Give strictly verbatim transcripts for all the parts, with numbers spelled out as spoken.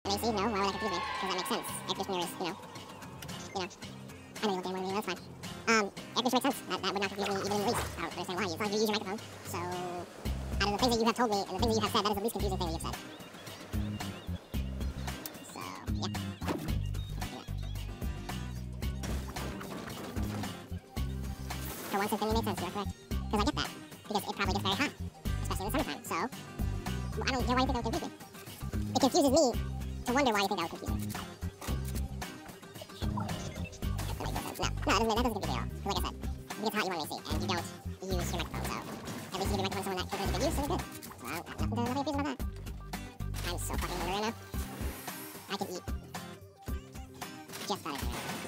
A C? No, why would that confuse me? Because that makes sense. Air conditioner is, you know, you know, I know you look damn well, that's fine. Um, air conditioner makes sense. That, that would not confuse me even in the least. I don't understand why. As long as you use your microphone. So, out of the things that you have told me and the things that you have said, that is the least confusing thing that you've said. So, yeah. For once, this thing made sense. You're correct. Because I get that. Because it probably gets very hot. Especially in the summertime. So, well, I don't get why you think that would confuse me. It confuses me to wonder why you think that would confuse me. That makes no sense. No, no, that doesn't, that doesn't confuse me at all. Like I said, it gets hot, you want an A C, and you don't use your microphone, so at least you give your microphone to someone that considers it good use, and it's good. So I don't got nothing to, nothing to confuse about that. I'm so fucking hungry right now. I can eat just about anything right now.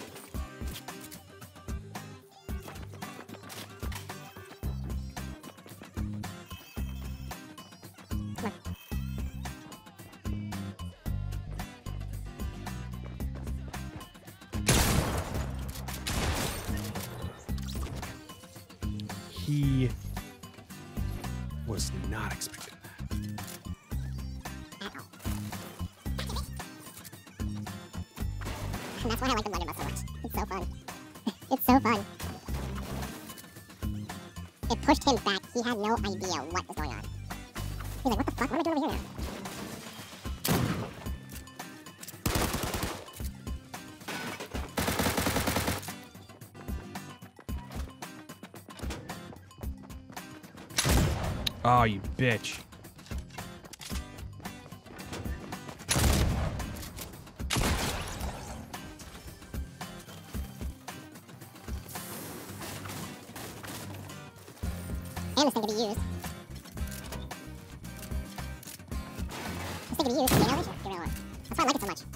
He was not expecting that. And that's why I like the blunderbuss so much. It's so fun. It's so fun. It pushed him back. He had no idea what was going on. He's like, what the fuck? What am I doing over here now? Oh, you bitch. And this thing could be used. This thing could be used. You know, we should get rid of it. That's why I like it so much.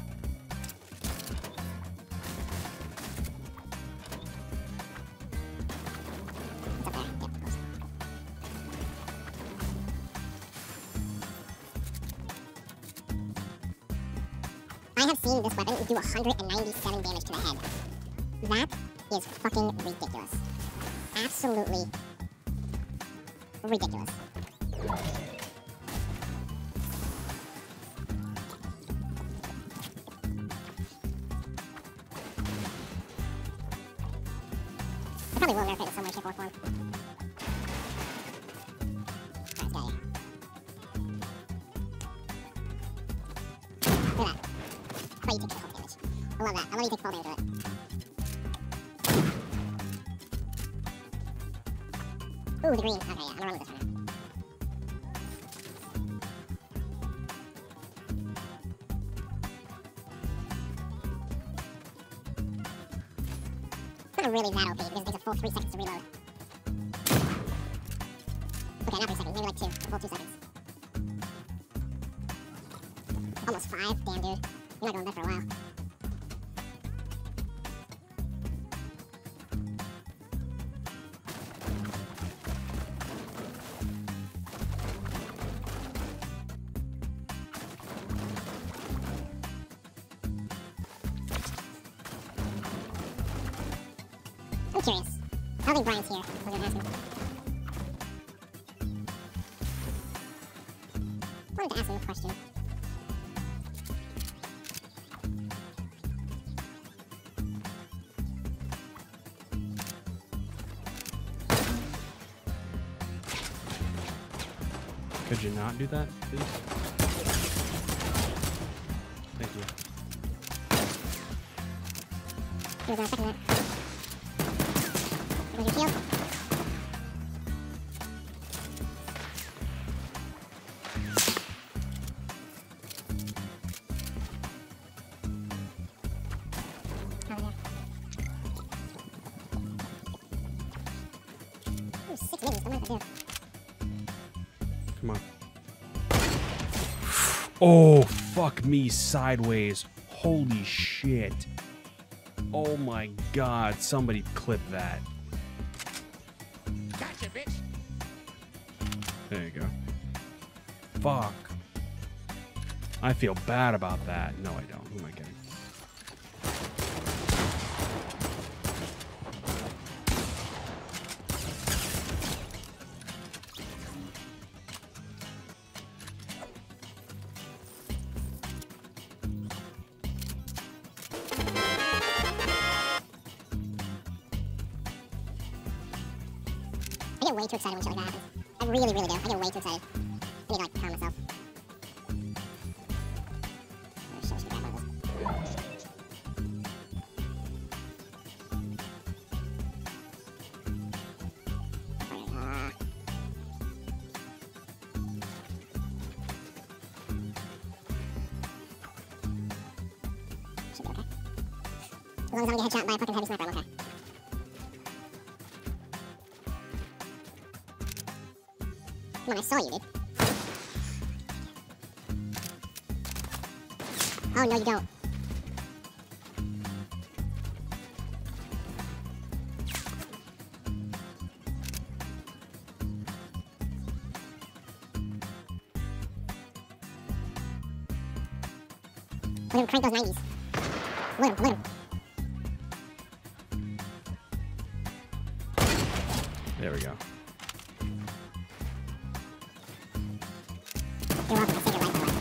It's up there. Yeah, of course. I have seen this weapon do one hundred ninety-seven damage to the head. That is fucking ridiculous. Absolutely ridiculous. I probably will nerf it in some way, shape, or form. Alright, got you. Look at that. I love you take fall damage. I love that. I love you take fall damage of it. Ooh, the green. Okay, yeah, I'm gonna run with this for now. It's not really that O P because it takes a full three seconds to reload. Okay, not three seconds, maybe like two. A full two seconds. Almost five? Damn, dude. You're not going bed for a while. I'm curious. I don't think Brian's here. I was gonna ask him. I wanted to ask him a question. Could you not do that, please? Thank you. He was uh, second that. There's your shield. Oh, yeah. Ooh, six minis. Don't know what to do. Come on. Oh, fuck me sideways. Holy shit. Oh my god, somebody clip that. Gotcha, bitch. There you go. Fuck. I feel bad about that. No, I don't. Who am I kidding? I get way too excited when shit like that happens. I really, really do. I get way too excited. I need to, like, calm myself. Oh, shit, I should grab one of those. Ah. Should be okay. As long as I don't get headshot by a fucking heavy sniper, I'm okay. Come on, I saw you, dude. Oh, no, you don't. Let him crank those nineties. Let him, let him. There we go. You're welcome. I saved your life, by the way.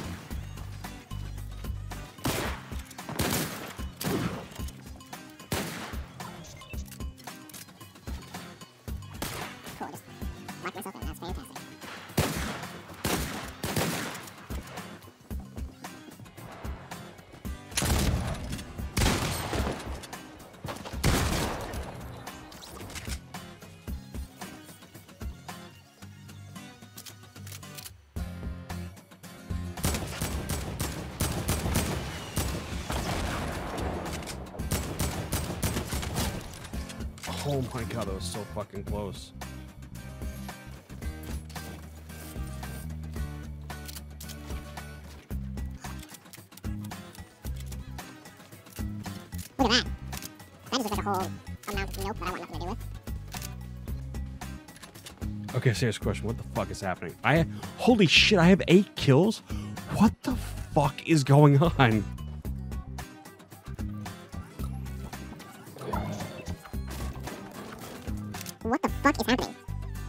Cool, just locked myself in. That's fantastic. Oh my god, that was so fucking close. Look at that. That just looks like a whole amount of nope that I want nothing to do with. Okay, serious question. What the fuck is happening? I holy shit, I have eight kills? What the fuck is going on? What the fuck is happening?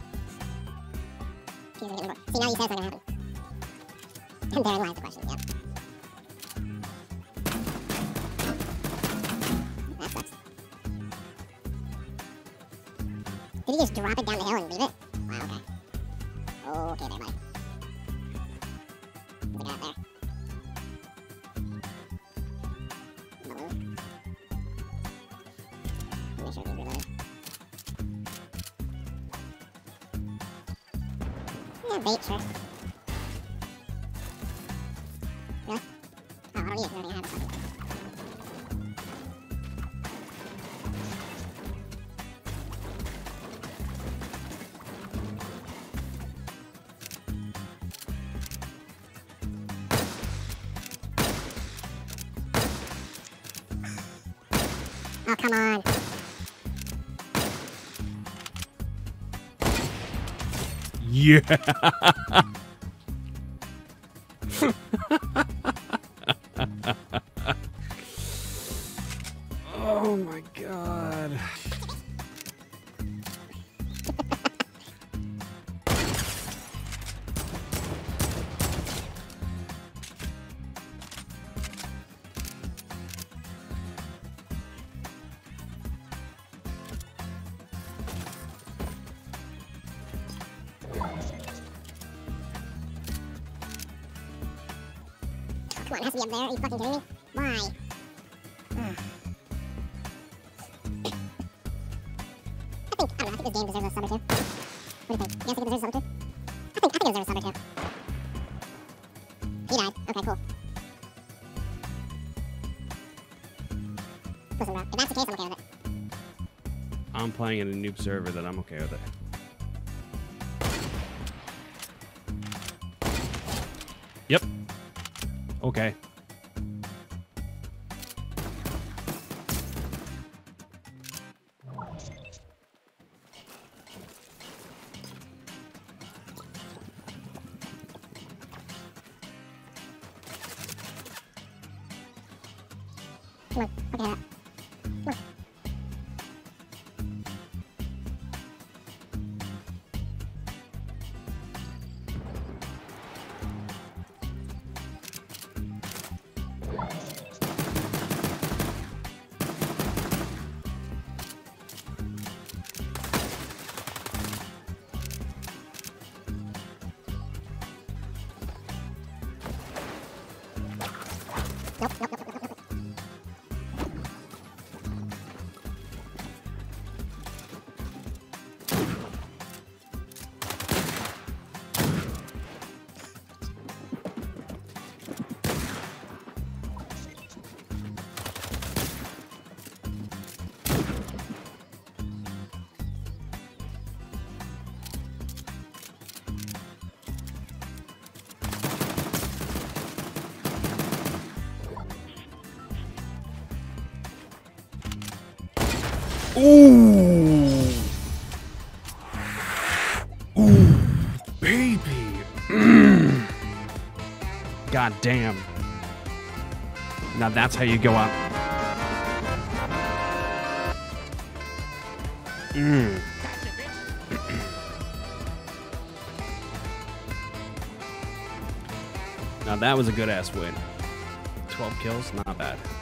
See, now you said it's not gonna happen. And therein lies the question, yeah. That sucks. Did he just drop it down the hill and leave it? Wow, okay. Okay there, buddy. What we got there? Balloon. Make sure he's reloaded. Yeah, bait, sure. Really? Oh, I don't need it. I already have it. Oh, come on. Yeah. Oh my god. Come on, it has to be up there. Are you fucking kidding me? Why? Ugh. I think, I don't know, I think this game deserves a sub or two. What do you think? You guys think it deserves a sub or two? I think, I think it deserves a sub or two. He died. Okay, cool. Listen, bro, if that's the case, I'm okay with it. I'm playing in a noob server that I'm okay with it. Yep. Okay. Come on, okay, that. Come on. Nope, nope, nope, nope, nope, nope. Ooh. Ooh, baby. Mm. God damn. Now that's how you go up. Mm. Now that was a good ass win. twelve kills, not bad.